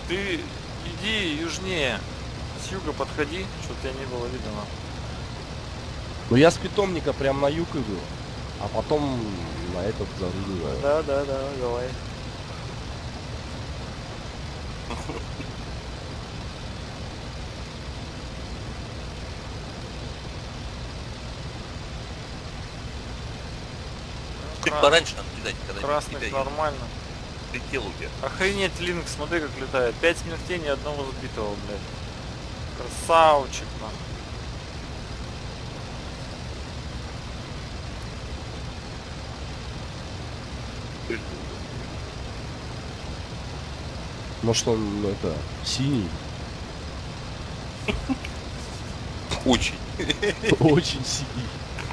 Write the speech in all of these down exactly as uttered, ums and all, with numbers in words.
Ты иди южнее. С юга подходи, чтобы тебя не было видно. Ну я с питомника прям на юг иду, а потом на этот зарыгиваю. Да, да, да, давай. Ты пораньше надо кидать, когда Красных тебя нормально. летел у тебя. Охренеть, Линк, смотри как летает. Пять смертей, ни одного сбитого, блядь. Красавчик, нахуй. Может он ну, это синий? Очень. Очень синий.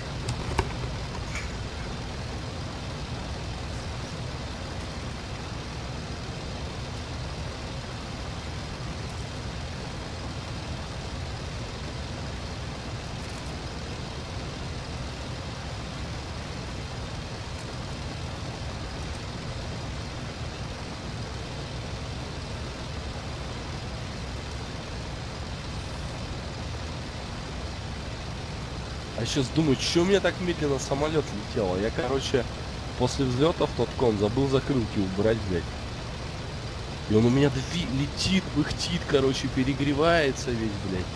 А сейчас думаю, что у меня так медленно самолет летел? Я, короче, после взлета в тот кон забыл закрылки убрать, блядь. И он у меня дви- летит, пыхтит, короче, перегревается весь, блядь.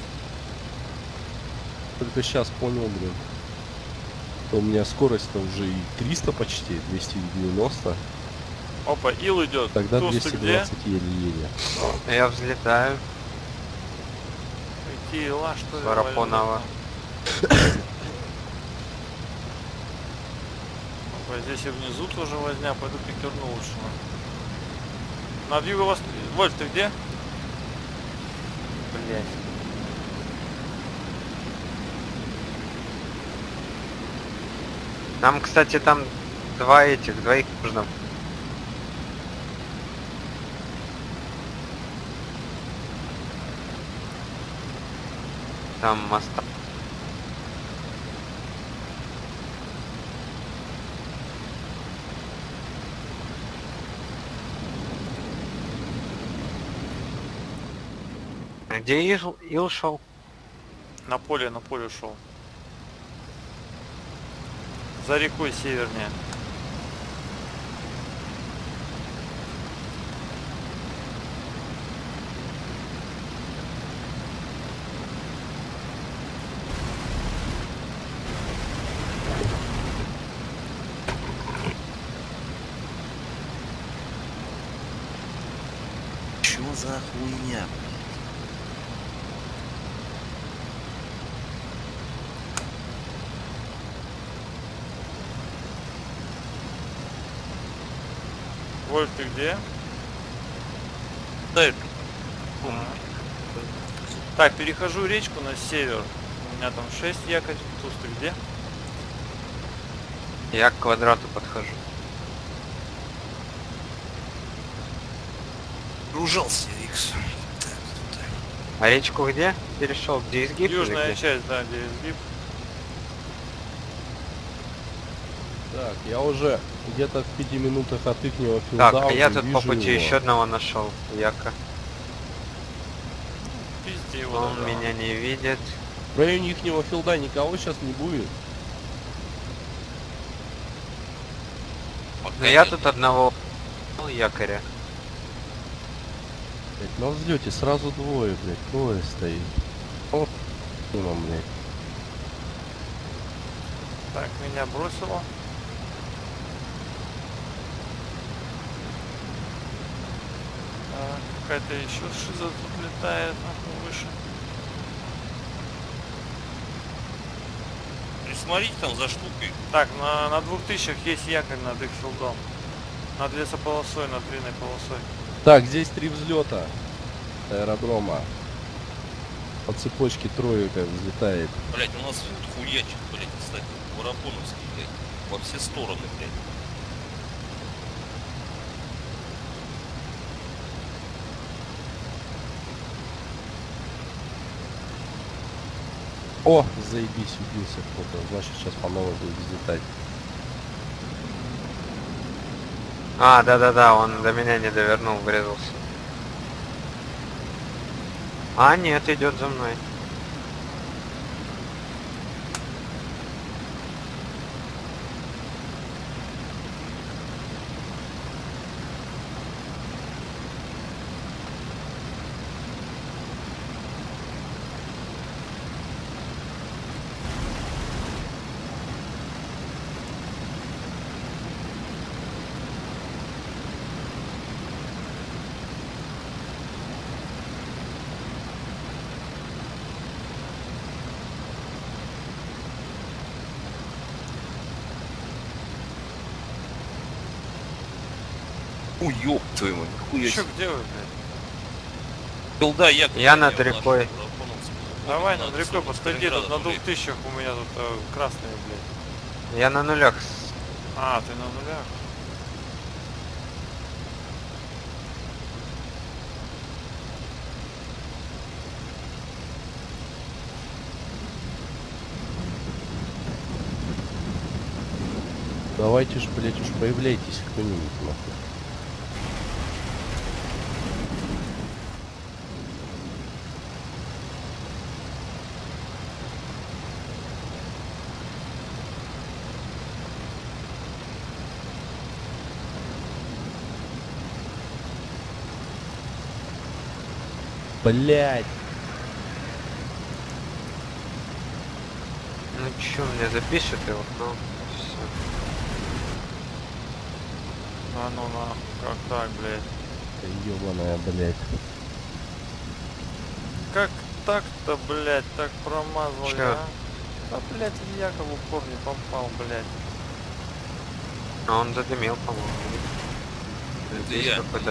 Только сейчас понял, блин. То у меня скорость-то уже и триста почти, двести девяносто. Опа, ил идет. Тогда Туз, ты двести где? двадцать еле-еле. Я взлетаю. Какие ила, что ли? Варапонова. Опа, здесь и внизу тоже возня, пойду пикерну лучше. Над юго вас... Вольф, ты где? Блять. Нам, кстати, там два этих, двоих нужно. Там моста. Где Ил, Ил шел? На поле, на поле шел. За рекой севернее. Чё за хуйня? Вольф, ты где? Да, это Так, перехожу речку на север. У меня там шесть якорь. Туз, ты где? Я к квадрату подхожу. гружался Икс. А речку где перешел? Где изгиб? или Южная где? часть, да, где изгиб. Так, я уже где-то в пяти минутах от ихнего филда. Так, а я тут по вижу пути его. еще одного нашел. Яка. Пизди его. Он да, да. меня не видит. В районе ихнего филда никого сейчас не будет. Но я тут одного якоря. Блять, на взлете сразу двое, блять, двое стоит. Вот, мимо, блять. Так, меня бросило. А, какая-то еще шиза тут летает, нахуй, выше. Присмотрите там за штукой. Так, на, на двух тысячах есть якорь над их филдом. Над лесополосой, над длинной полосой. Так, здесь три взлета аэродрома. По цепочке трое как взлетает. Блять, у нас тут хуячит, блять, кстати. Воропоновский, блять. Во все стороны, блять. О, заебись, убился кто-то. Значит, сейчас по новой будет взлетать. А, да-да-да, он до меня не довернул, врезался. А, нет, идет за мной. Ой, ёб твою мать, хуя Чё, себе. где вы, блядь? Билда, я... Я над рекой. Давай над рекой подходи, тут на двух тысячах у меня тут э, красные, блядь. Я на нулях. А, ты на нулях? Давайте ж, блять, уж появляйтесь кто-нибудь, нахуй. Блять. Ну чё, мне запишет его? Ну, всё. А ну нахуй, как так, блядь? Ёбаная, блять. Как так-то, блядь, так промазал, Чё? а? Да, блядь, я как в упор не попал, блядь. А он задымил, по-моему. Это Здесь я. какой-то...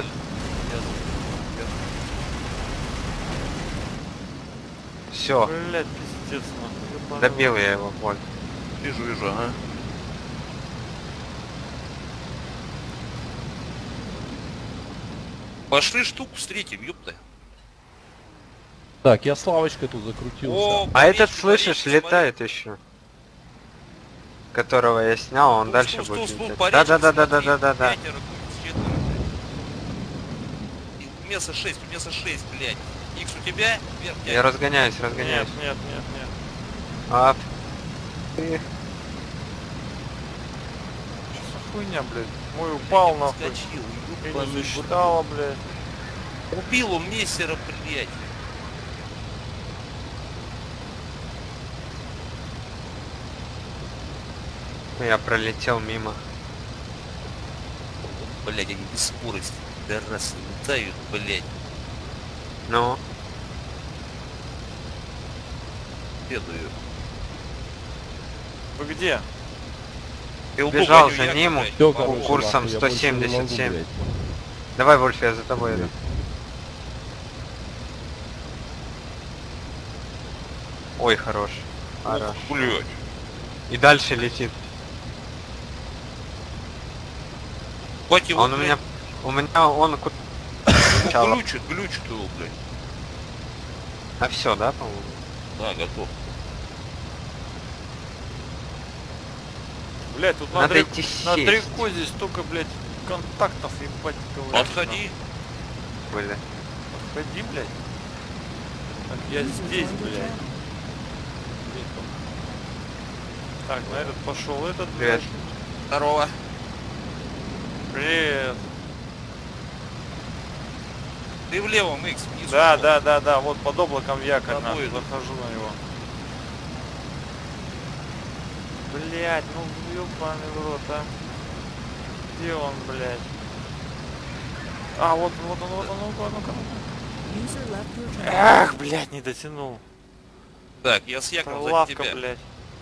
Все, Блядь, пиздец, нахуй. ебаный добил рот. я его, Вольт. Вижу, вижу, ага. Пошли штуку встретим, ёпта. Так, я Славочкой тут закрутился. О, А этот, Борис, слышишь, Борис, летает еще. Которого я снял, он Стул, дальше стул, будет стул, лететь. по Да, речке да, да, да, да, смотри, да, да, да. пятеро, четверо, блядь. И Меса шесть, у Меса шесть, блядь. Икс у тебя? Вверх, Я разгоняюсь, разгоняюсь. Нет, нет, нет, нет. А, ты- Что за хуйня, блядь? Мой упал, нахуй. Скочил, Я не ёбаный в рот. засчитала, блядь. Убил он мессера, блядь. я пролетел мимо. Вот, блядь, они без скорости. Да раз летают, блядь. Ну, Бедую. Вы где? Бежал за ним. Всё, По короче, курсам нахуй, я больше не могу, сто семьдесят семь. блядь. давай, Вольф, я за тобой иду. Блядь. Ой, хорош. Хорош. Блядь. И дальше летит. Хватит его, Он у меня... У меня он... ку- Сначала. глючит, глючит его, блядь. А все, да, по-моему? Да, готов. Блядь, тут Надо над, рек- идти над сесть. рекой здесь столько, блядь, контактов, ебать, говорят. Подходи. Были. Подходи, блядь. Так, я здесь, блядь. Так, на этот пошел этот, Привет. блядь. Здорово. Привет. Ты в левом, Икс, внизу. Да, вот. да, да, да, вот под облаком якорь, На нахуй, бой. захожу на него. Блядь, ну ёбаный в рот, а. Где он, блядь? А, вот, вот он, вот он, ну-ка, ну-ка, ну-ка. Ах, блядь, не дотянул. Так, я с Это яком за лавка, тебя. блядь.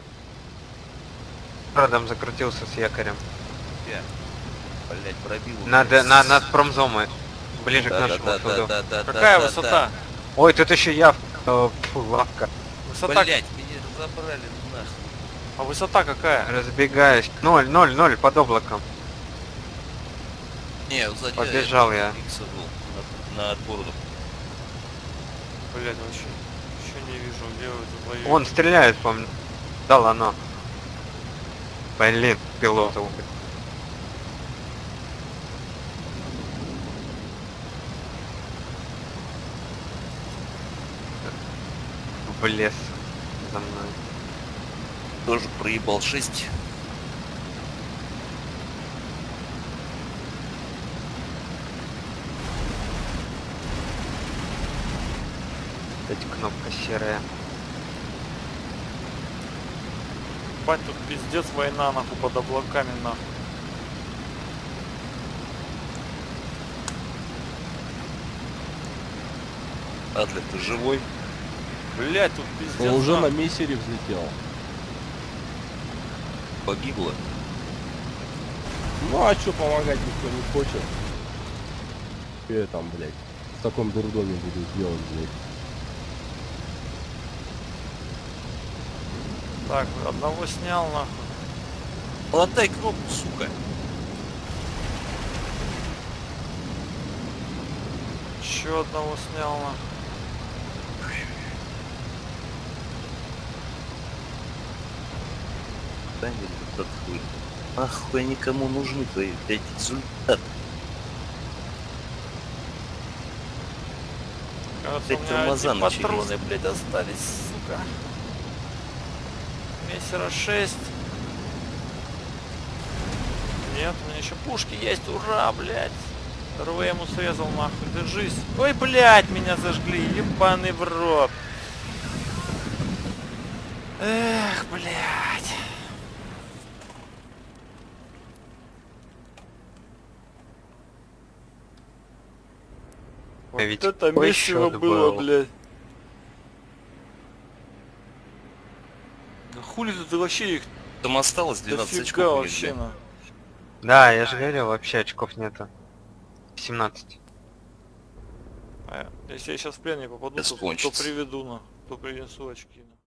Городом закрутился с якорем. Я. Блядь, пробил. Надо, на, над промзомой. Ближе Да, к да, нашему да, суду. да, да, да, Какая да, высота? да. Ой, тут еще я. Э, фу, лавка. Высота, Блять, меня забрали нахуй. а высота какая? Разбегаюсь. Ноль, ноль, ноль под облаком. Не, сзади Побежал я. Икса был над, над городом. Блядь, вообще, еще не вижу, где вы тут воюете. Он стреляет по мне. Да ладно. Блин, пилота убил. в лес за мной. Тоже проебал шесть. Опять кнопка серая. Бать, тут пиздец война нахуй под облаками нахуй. Атлет, ты живой? Блять, тут пиздец. Он уже на нахуй. мессере взлетел. Погибла. Ну а чё, помогать никто не хочет? Чё я там, блядь, в таком дурдоме буду делать, блядь? Так, одного снял нахуй. Латай кнопку, сука. Еще одного снял нахуй. Да нет, этот хуй. Нахуй никому нужны твои, блядь, результаты. Кажется, Блядь, у меня тормоза одни начались. патроны, блядь, остались, сука. Мессера шесть. Нет, у меня еще пушки есть, ура, блядь. РВ ему срезал нахуй, держись. Ой, блядь, меня зажгли, ебаный в рот. Эх, блядь. Вот ведь это такой месиво счёт было, был. блядь. Да хули тут вообще их Там осталось двенадцать дофига очков. у них, вообще, блядь. на. Да, я же говорил, вообще очков нету. семнадцать. А, если я сейчас в плен не попаду, то, то Кончится. приведу на, то принесу очки на.